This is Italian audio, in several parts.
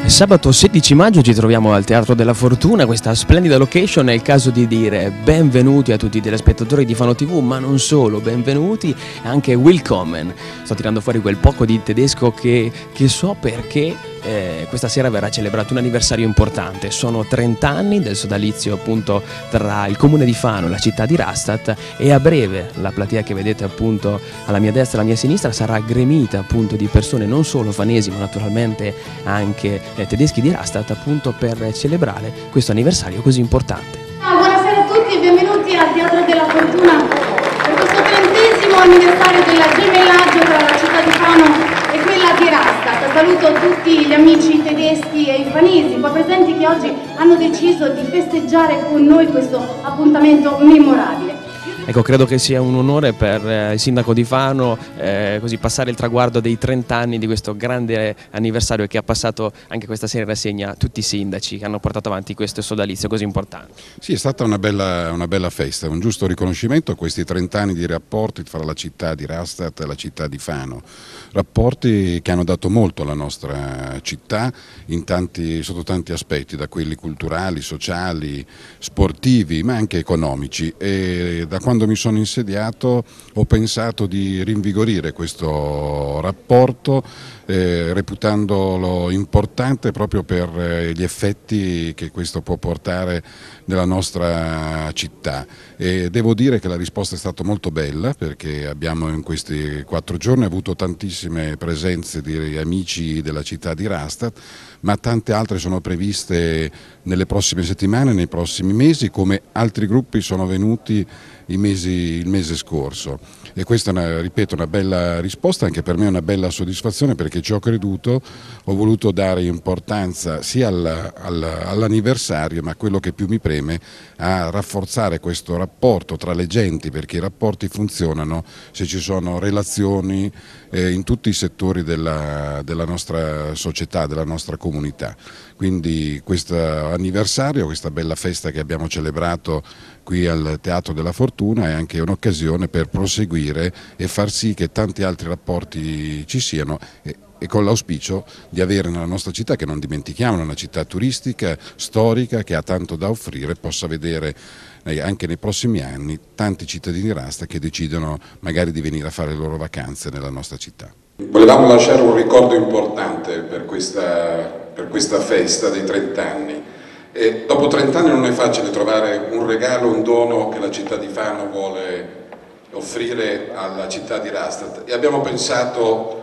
Sabato 16 maggio ci troviamo al Teatro della Fortuna, questa splendida location. È il caso di dire benvenuti a tutti i telespettatori di Fano TV, ma non solo, benvenuti, anche willkommen. Sto tirando fuori quel poco di tedesco che so perché questa sera verrà celebrato un anniversario importante. Sono 30 anni del sodalizio appunto tra il comune di Fano e la città di Rastatt, e a breve la platea che vedete appunto alla mia destra e alla mia sinistra sarà gremita appunto di persone non solo fanesi ma naturalmente anche tedeschi di Rastatt, appunto per celebrare questo anniversario così importante. Buonasera a tutti e benvenuti al Teatro della Fortuna per questo 30° anniversario del gemellaggio tra la città di Fano e quella di Rastatt. Saluto tutti gli amici tedeschi e i fanesi qua presenti che oggi hanno deciso di festeggiare con noi questo appuntamento memorabile. Ecco, credo che sia un onore per il sindaco di Fano così passare il traguardo dei 30 anni di questo grande anniversario che ha passato anche questa sera in rassegna tutti i sindaci che hanno portato avanti questo sodalizio così importante. Sì, è stata una bella festa, un giusto riconoscimento a questi 30 anni di rapporti tra la città di Rastatt e la città di Fano. Rapporti che hanno dato molto alla nostra città sotto tanti aspetti, da quelli culturali, sociali, sportivi ma anche economici, e da quando mi sono insediato ho pensato di rinvigorire questo rapporto reputandolo importante proprio per gli effetti che questo può portare nella nostra città, e devo dire che la risposta è stata molto bella, perché abbiamo in questi 4 giorni avuto tantissime presenze di amici della città di Rastatt, ma tante altre sono previste nelle prossime settimane, nei prossimi mesi, come altri gruppi sono venuti il mese scorso, e questa è una bella risposta, anche per me è una bella soddisfazione, perché ci ho creduto, ho voluto dare importanza sia all'anniversario, ma quello che più mi preme a rafforzare questo rapporto tra le genti, perché i rapporti funzionano se ci sono relazioni in tutti i settori della nostra società, della nostra comunità. Quindi questo anniversario, questa bella festa che abbiamo celebrato qui al Teatro della Fortuna è anche un'occasione per proseguire e far sì che tanti altri rapporti ci siano, e con l'auspicio di avere nella nostra città, che non dimentichiamo, una città turistica, storica, che ha tanto da offrire, possa vedere anche nei prossimi anni tanti cittadini di Rastatt che decidono magari di venire a fare le loro vacanze nella nostra città. Volevamo lasciare un ricordo importante per questa festa dei 30 anni. E dopo 30 anni non è facile trovare un regalo, un dono che la città di Fano vuole offrire alla città di Rastatt, e abbiamo pensato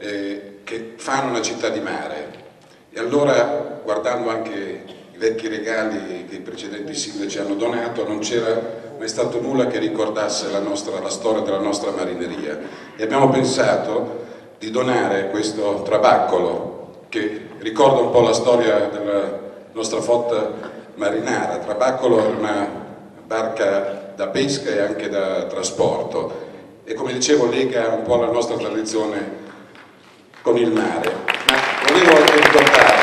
che Fano è una città di mare, e allora, guardando anche i vecchi regali che i precedenti sindaci hanno donato, non c'era mai stato nulla che ricordasse la storia della nostra marineria, e abbiamo pensato di donare questo trabaccolo che ricorda un po' la storia della nostra flotta marinara. Trabaccolo è una barca da pesca e anche da trasporto, e come dicevo lega un po' la nostra tradizione con il mare. Ma volevo anche ricordare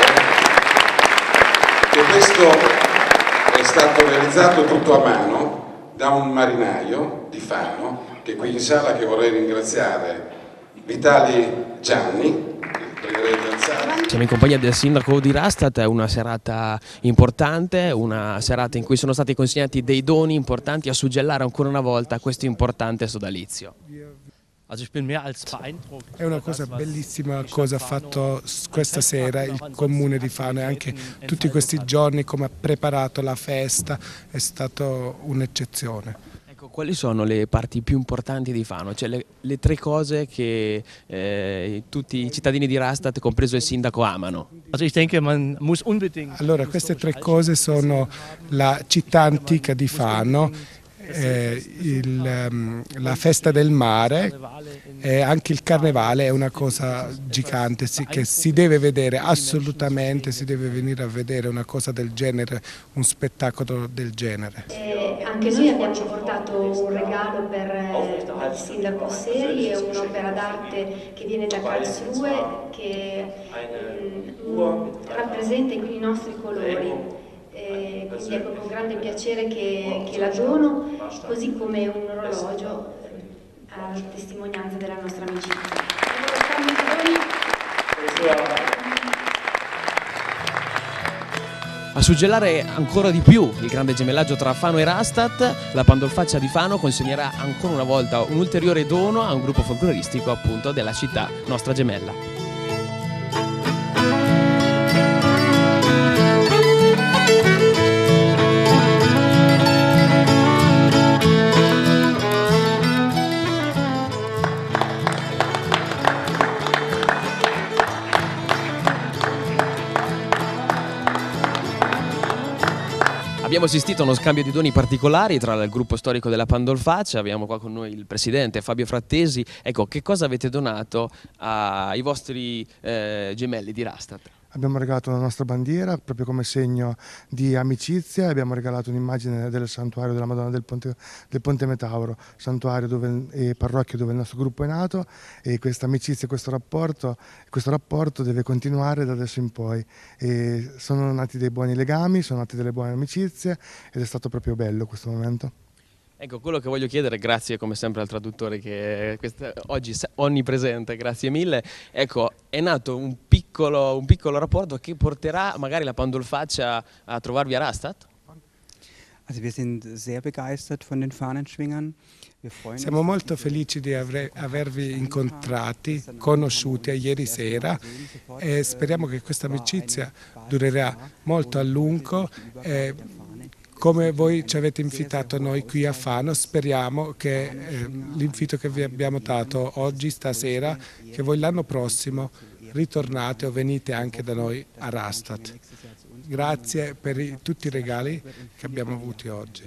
che questo è stato realizzato tutto a mano da un marinaio di Fano, che è qui in sala, che vorrei ringraziare, Vitali Gianni. Siamo in compagnia del sindaco di Rastatt, è una serata importante, una serata in cui sono stati consegnati dei doni importanti a suggellare ancora una volta questo importante sodalizio. È una cosa bellissima cosa ha fatto questa sera il comune di Fano, e anche tutti questi giorni come ha preparato la festa, è stato un'eccezione. Quali sono le parti più importanti di Fano? Cioè le 3 cose che tutti i cittadini di Rastatt, compreso il sindaco, amano? Allora, queste 3 cose sono la città antica di Fano, la festa del mare, e anche il carnevale. È una cosa gigante che si deve vedere assolutamente, si deve venire a vedere una cosa del genere, un spettacolo del genere. Anche noi abbiamo portato un regalo per il sindaco Seri, è un'opera d'arte che viene da Karlsruhe, che rappresenta i nostri colori. Quindi è proprio con grande piacere che la dono, così come un orologio a testimonianza della nostra amicizia. A suggellare ancora di più il grande gemellaggio tra Fano e Rastatt, la Pandolfaccia di Fano consegnerà ancora una volta un ulteriore dono a un gruppo folcloristico appunto della città nostra gemella. Abbiamo assistito a uno scambio di doni particolari tra il gruppo storico della Pandolfaccia. Abbiamo qua con noi il presidente Fabio Frattesi. Ecco, che cosa avete donato ai vostri gemelli di Rastatt? Abbiamo regalato la nostra bandiera proprio come segno di amicizia, e abbiamo regalato un'immagine del santuario della Madonna del Ponte Metauro, santuario e parrocchia dove il nostro gruppo è nato, e questa amicizia, questo rapporto deve continuare da adesso in poi. E sono nati dei buoni legami, sono nate delle buone amicizie ed è stato proprio bello questo momento. Ecco, quello che voglio chiedere, grazie come sempre al traduttore che oggi è onnipresente, grazie mille. Ecco, è nato un piccolo rapporto che porterà magari la Pandolfaccia a trovarvi a Rastatt? Also wir sind sehr begeistert von den Fahnenschwingern. Siamo molto felici di avervi incontrati, conosciuti ieri sera, e speriamo che questa amicizia durerà molto a lungo. Come voi ci avete invitato noi qui a Fano, speriamo che l'invito che vi abbiamo dato oggi, stasera, che voi l'anno prossimo ritornate o venite anche da noi a Rastatt. Grazie per tutti i regali che abbiamo avuti oggi.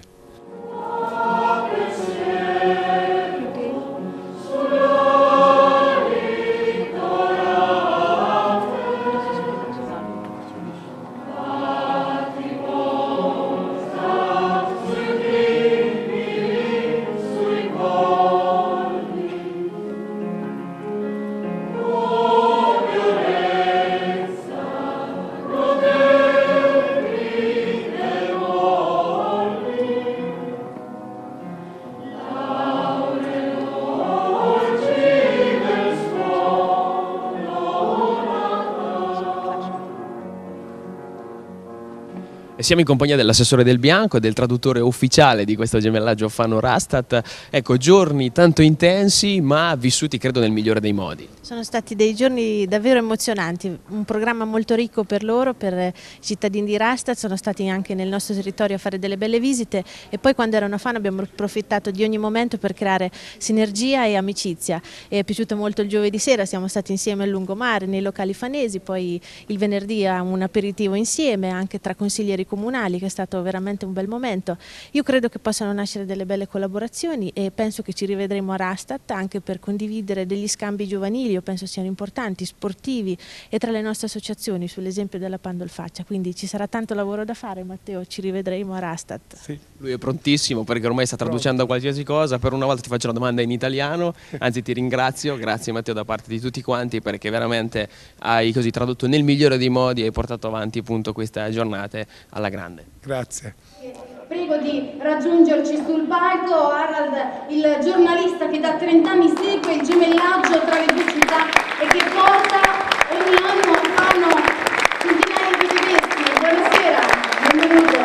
E siamo in compagnia dell'assessore Del Bianco e del traduttore ufficiale di questo gemellaggio Fano-Rastatt. Ecco, giorni tanto intensi ma vissuti credo nel migliore dei modi. Sono stati dei giorni davvero emozionanti, un programma molto ricco per loro, per i cittadini di Rastatt. Sono stati anche nel nostro territorio a fare delle belle visite, e poi quando erano a Fano abbiamo approfittato di ogni momento per creare sinergia e amicizia. E è piaciuto molto il giovedì sera, siamo stati insieme al lungomare nei locali fanesi, poi il venerdì a un aperitivo insieme anche tra consiglieri comunali, che è stato veramente un bel momento. Io credo che possano nascere delle belle collaborazioni e penso che ci rivedremo a Rastatt anche per condividere degli scambi giovanili, io penso siano importanti, sportivi, e tra le nostre associazioni, sull'esempio della Pandolfaccia. Quindi ci sarà tanto lavoro da fare, Matteo, ci rivedremo a Rastatt. Sì. Lui è prontissimo perché ormai sta traducendo qualsiasi cosa. Per una volta ti faccio una domanda in italiano, anzi ti ringrazio, grazie Matteo da parte di tutti quanti, perché veramente hai così tradotto nel migliore dei modi e hai portato avanti appunto queste giornate alla grande. Grazie. Prego di raggiungerci sul palco Harald, il giornalista che da 30 anni segue il gemellaggio tra le due città e che porta ogni anno a Fano centinaia di tedeschi. Buonasera, benvenuto.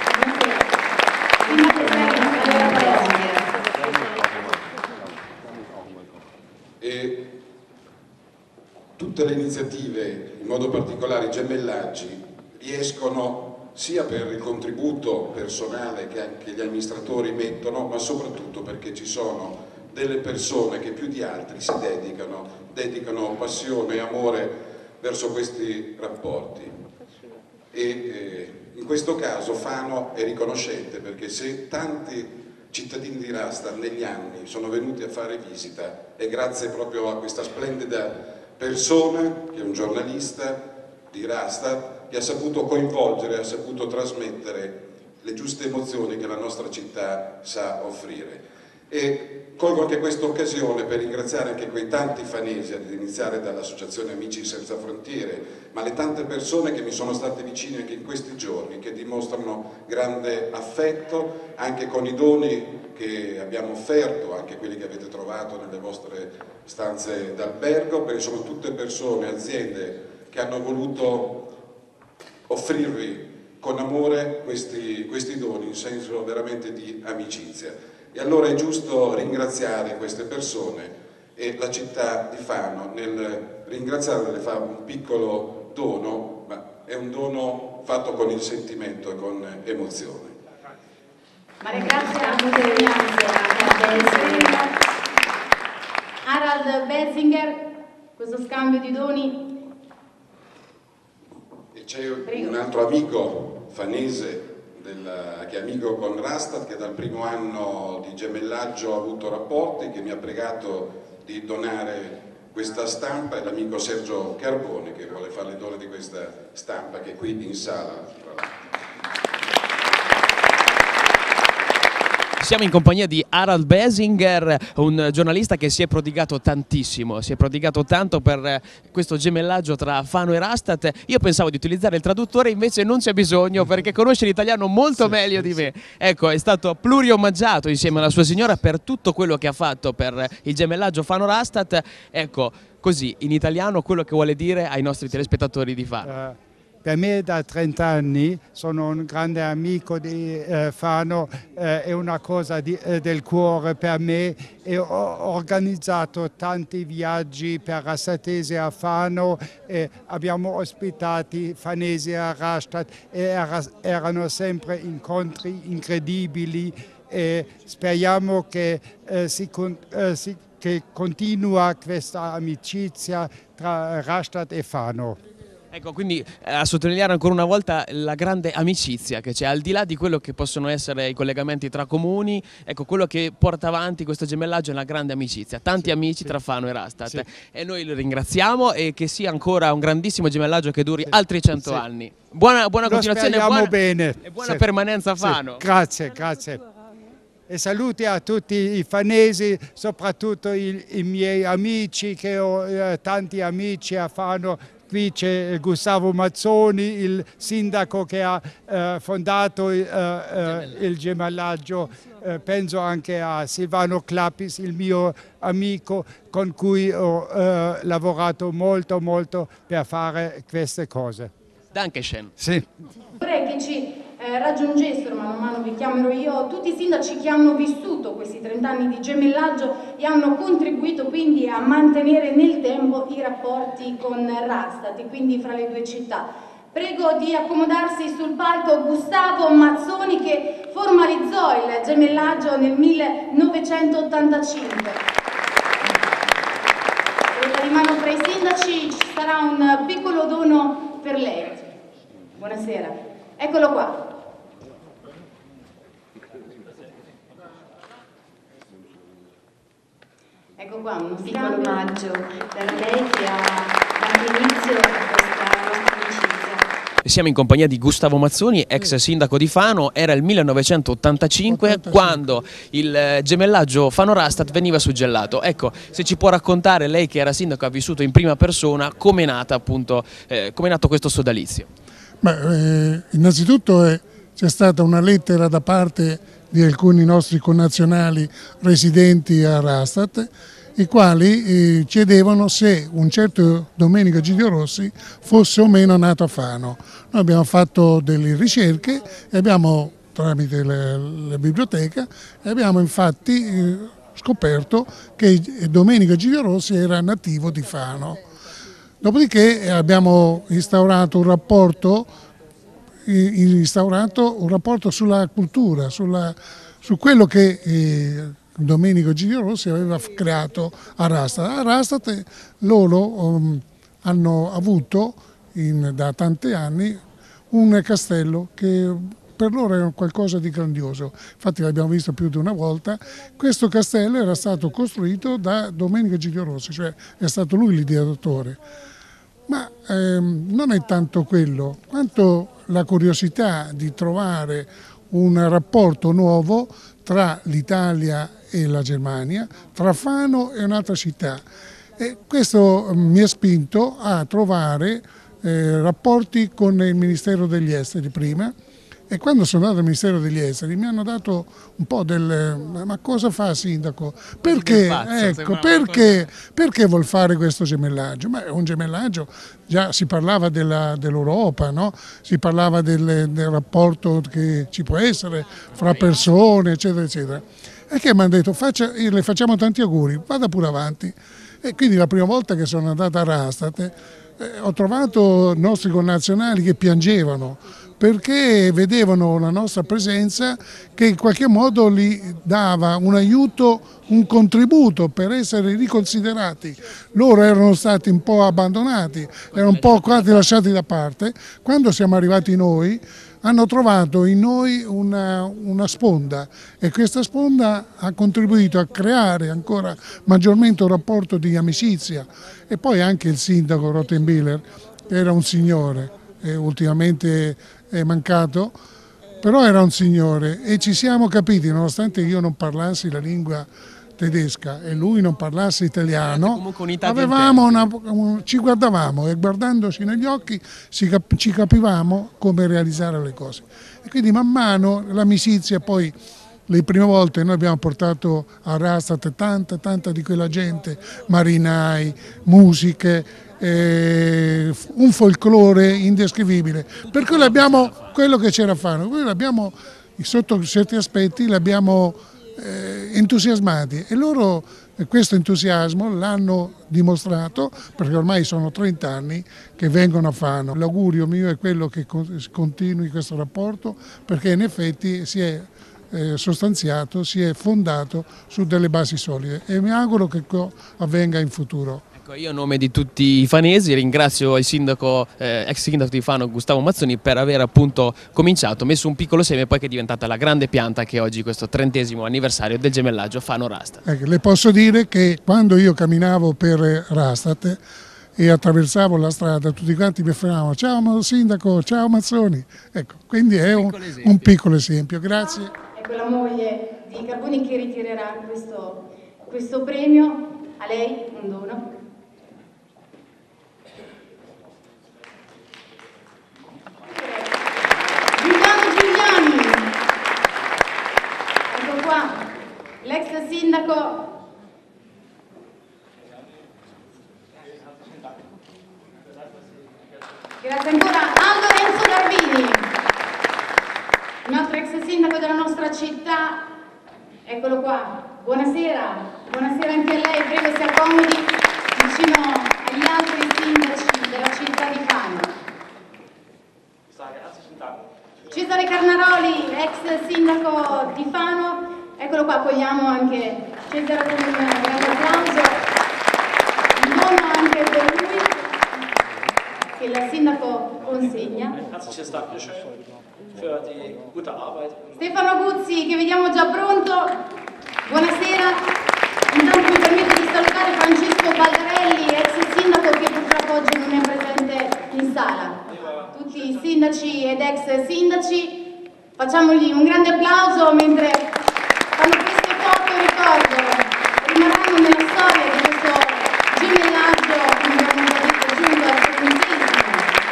E tutte le iniziative, in modo particolare i gemellaggi, riescono sia per il contributo personale che anche gli amministratori mettono, ma soprattutto perché ci sono delle persone che più di altri si dedicano passione e amore verso questi rapporti. E in questo caso Fano è riconoscente, perché se tanti cittadini di Rastatt negli anni sono venuti a fare visita è grazie proprio a questa splendida persona che è un giornalista di Rastatt, che ha saputo coinvolgere, ha saputo trasmettere le giuste emozioni che la nostra città sa offrire. E colgo anche questa occasione per ringraziare anche quei tanti fanesi, ad iniziare dall'Associazione Amici Senza Frontiere, ma le tante persone che mi sono state vicine anche in questi giorni, che dimostrano grande affetto anche con i doni che abbiamo offerto, anche quelli che avete trovato nelle vostre stanze d'albergo, perché sono tutte persone, aziende che hanno voluto offrirvi con amore questi doni in senso veramente di amicizia. E allora è giusto ringraziare queste persone e la città di Fano nel ringraziarle le fa un piccolo dono, ma è un dono fatto con il sentimento e con emozione. Maria Grazia Harald Benzinger, questo scambio di doni. E c'è un altro amico fanese che è amico con Rastat, che dal primo anno di gemellaggio ha avuto rapporti, che mi ha pregato di donare questa stampa, è l'amico Sergio Carbone che vuole fare il dono di questa stampa che è qui in sala. Siamo in compagnia di Harald Benzinger, un giornalista che si è prodigato tantissimo, si è prodigato tanto per questo gemellaggio tra Fano e Rastat. Io pensavo di utilizzare il traduttore, invece non c'è bisogno perché conosce l'italiano molto meglio di me. Ecco, è stato pluriomaggiato insieme alla sua signora per tutto quello che ha fatto per il gemellaggio Fano-Rastat. Ecco, così in italiano quello che vuole dire ai nostri telespettatori di Fano. Per me da 30 anni sono un grande amico di Fano, è una cosa del cuore per me e ho organizzato tanti viaggi per rastatesi a Fano, abbiamo ospitati fanesi a Rastatt e erano sempre incontri incredibili e speriamo che che continua questa amicizia tra Rastatt e Fano. Ecco, quindi a sottolineare ancora una volta la grande amicizia che c'è, al di là di quello che possono essere i collegamenti tra comuni, ecco, quello che porta avanti questo gemellaggio è una grande amicizia, tanti amici tra Fano e Rastatt. E noi lo ringraziamo e che sia ancora un grandissimo gemellaggio che duri altri 100 anni. Buona continuazione e buona permanenza a Fano. Grazie, grazie. E saluti a tutti i fanesi, soprattutto i miei amici, che ho tanti amici a Fano. Qui c'è Gustavo Mazzoni, il sindaco che ha fondato il gemellaggio, penso anche a Silvano Clappis, il mio amico con cui ho lavorato molto per fare queste cose. Dankeschön. Sì. Vorrei che ci raggiungessero, man mano vi chiamerò io, tutti i sindaci che hanno vissuto questi 30 anni di gemellaggio e hanno contribuito quindi a mantenere nel tempo i rapporti con Rastatt e quindi fra le due città. Prego di accomodarsi sul palco Gustavo Mazzoni che formalizzò il gemellaggio nel 1985. Presa di mano tra i sindaci ci sarà un piccolo dono per lei. Buonasera. Eccolo qua. Ecco qua, un piccolo omaggio per lei che ha dato inizio a questa nostra amicizia. Siamo in compagnia di Gustavo Mazzoni, ex sindaco di Fano. Era il 1985 quando il gemellaggio Fano-Rastatt veniva suggellato. Ecco, se ci può raccontare, lei che era sindaco, ha vissuto in prima persona, come è nata appunto, come è nato questo sodalizio? Innanzitutto c'è stata una lettera da parte di alcuni nostri connazionali residenti a Rastatt, i quali chiedevano se un certo Domenico Egidio Rossi fosse o meno nato a Fano. Noi abbiamo fatto delle ricerche e abbiamo, tramite la biblioteca, e abbiamo infatti scoperto che Domenico Egidio Rossi era nativo di Fano. Dopodiché abbiamo instaurato un rapporto sulla cultura, su quello che Domenico Egidio Rossi aveva creato a Rastatt. A Rastatt loro hanno avuto da tanti anni un castello che per loro è qualcosa di grandioso, infatti l'abbiamo visto più di una volta. Questo castello era stato costruito da Domenico Egidio Rossi, cioè è stato lui l'ideatore. Ma non è tanto quello, quanto la curiosità di trovare un rapporto nuovo tra l'Italia e la Germania, tra Fano e un'altra città. E questo mi ha spinto a trovare rapporti con il Ministero degli Esteri prima E quando sono andato al Ministero degli Esteri mi hanno dato un po' ma cosa fa sindaco? Perché, ecco, perché vuol fare questo gemellaggio? Ma è un gemellaggio, già si parlava dell'Europa, no? Si parlava del rapporto che ci può essere fra persone, eccetera, eccetera. E che mi hanno detto, le facciamo tanti auguri, vada pure avanti. E quindi la prima volta che sono andata a Rastatt ho trovato nostri connazionali che piangevano perché vedevano la nostra presenza che in qualche modo gli dava un aiuto, un contributo per essere riconsiderati. Loro erano stati un po' abbandonati, erano un po' quasi lasciati da parte. Quando siamo arrivati noi hanno trovato in noi una sponda e questa sponda ha contribuito a creare ancora maggiormente un rapporto di amicizia. E poi anche il sindaco Rottenbiller era un signore, ultimamente è mancato, però era un signore e ci siamo capiti, nonostante io non parlassi la lingua tedesca e lui non parlasse italiano, ci guardavamo e guardandoci negli occhi ci capivamo come realizzare le cose. E quindi man mano l'amicizia, poi le prime volte noi abbiamo portato a Rastatt tanta di quella gente, marinai, musiche, un folklore indescrivibile, per cui abbiamo quello che c'era a Fano, sotto certi aspetti l'abbiamo entusiasmati e loro questo entusiasmo l'hanno dimostrato perché ormai sono 30 anni che vengono a Fano. L'augurio mio è quello che continui questo rapporto perché in effetti si è sostanziato, si è fondato su delle basi solide e mi auguro che avvenga in futuro. Io a nome di tutti i fanesi ringrazio il sindaco, ex sindaco di Fano Gustavo Mazzoni per aver appunto cominciato, messo un piccolo seme poi che è diventata la grande pianta che oggi questo 30° anniversario del gemellaggio Fano-Rastatt. Le posso dire che quando io camminavo per Rastatt e attraversavo la strada tutti quanti mi fermavano, ciao sindaco, ciao Mazzoni, ecco, quindi è un piccolo esempio, grazie. Ecco la moglie di Carboni che ritirerà questo premio, a lei un dono. L'ex sindaco grazie ancora Aldo Renzo Garbini, un altro ex sindaco della nostra città, eccolo qua, buonasera anche a lei, prego si accomodi vicino agli altri sindaci della città di Fano. Cesare Carnaroli, ex sindaco di Fano. Eccolo qua, accogliamo anche Cesare con un grande applauso, un dono anche per lui che il sindaco consegna. Stefano Guzzi che vediamo già pronto, buonasera. Intanto mi permetto di salutare Francesco Baldarelli, ex sindaco che purtroppo oggi non è presente in sala. Tutti i sindaci ed ex sindaci, facciamogli un grande applauso mentre fanno queste foto ricordo, rimarranno nella storia di questo gemellaggio che abbiamo già detto giunto al 30°.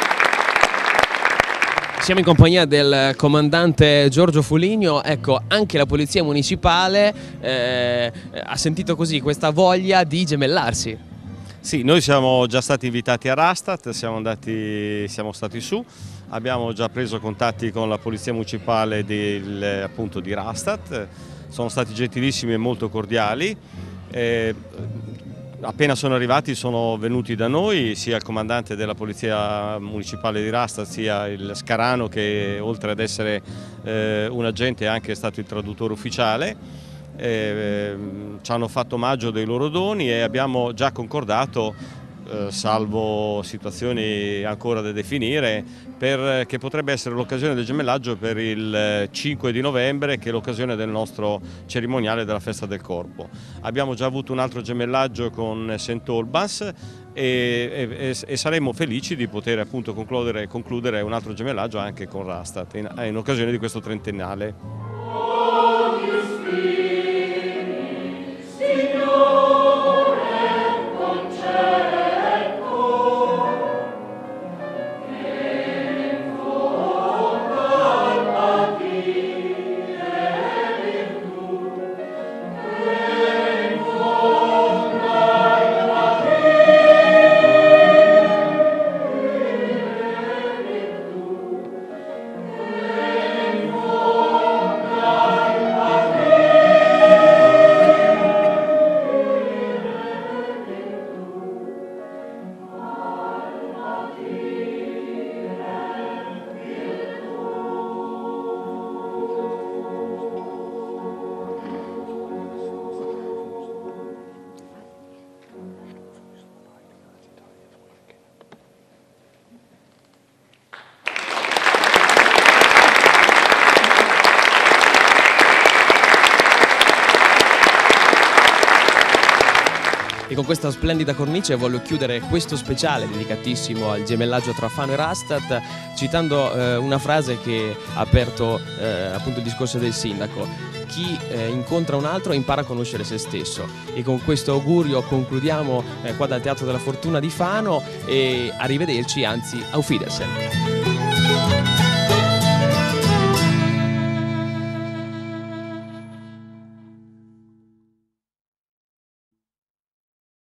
Siamo in compagnia del comandante Giorgio Fuligno, ecco anche la polizia municipale ha sentito così questa voglia di gemellarsi. Sì, noi siamo già stati invitati a Rastatt, siamo stati su. Abbiamo già preso contatti con la polizia municipale appunto di Rastatt, sono stati gentilissimi e molto cordiali. Appena sono arrivati sono venuti da noi sia il comandante della polizia municipale di Rastatt sia il Scarano che oltre ad essere un agente è anche stato il traduttore ufficiale. Ci hanno fatto omaggio dei loro doni e abbiamo già concordato, salvo situazioni ancora da definire, che potrebbe essere l'occasione del gemellaggio per il 5 di novembre, che è l'occasione del nostro cerimoniale della Festa del Corpo. Abbiamo già avuto un altro gemellaggio con St. Albans e saremo felici di poter appunto concludere un altro gemellaggio anche con Rastatt in occasione di questo trentennale. E con questa splendida cornice voglio chiudere questo speciale dedicatissimo al gemellaggio tra Fano e Rastatt citando una frase che ha aperto appunto il discorso del sindaco: chi incontra un altro impara a conoscere se stesso. E con questo augurio concludiamo qua dal Teatro della Fortuna di Fano e arrivederci, anzi auf Wiedersehen.